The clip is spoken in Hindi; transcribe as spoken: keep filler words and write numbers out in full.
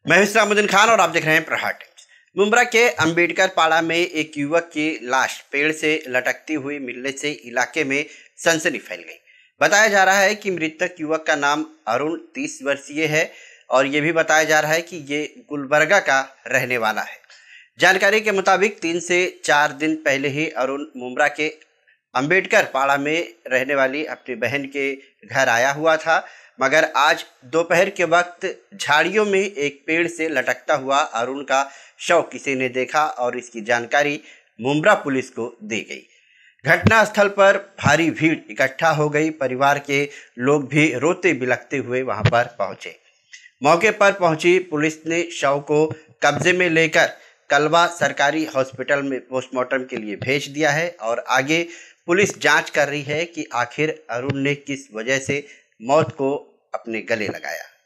मैं हूं इस्लामुद्दीन खान और आप देख रहे हैं प्रहार टाइम्स। मुंब्रा के अंबेडकर पाड़ा में एक युवक की लाश पेड़ से लटकती हुई मिलने से इलाके में सनसनी फैल गई। बताया जा रहा है कि मृतक युवक का नाम अरुण तीस वर्षीय है और ये भी बताया जा रहा है कि ये गुलबर्गा का रहने वाला है। जानकारी के मुताबिक तीन से चार दिन पहले ही अरुण मुंब्रा के अंबेडकर पाड़ा में रहने वाली अपनी बहन के घर आया हुआ था, मगर आज दोपहर के वक्त झाड़ियों में एक पेड़ से लटकता हुआ अरुण का शव किसी ने देखा और इसकी जानकारी मुंब्रा पुलिस को दी गई। घटना स्थल पर भारी भीड़ इकट्ठा हो गई। परिवार के लोग भी रोते बिलखते हुए वहां पर पहुंचे। मौके पर पहुंची पुलिस ने शव को कब्जे में लेकर कलवा सरकारी हॉस्पिटल में पोस्टमार्टम के लिए भेज दिया है और आगे पुलिस जांच कर रही है कि आखिर अरुण ने किस वजह से मौत को अपने गले लगाया।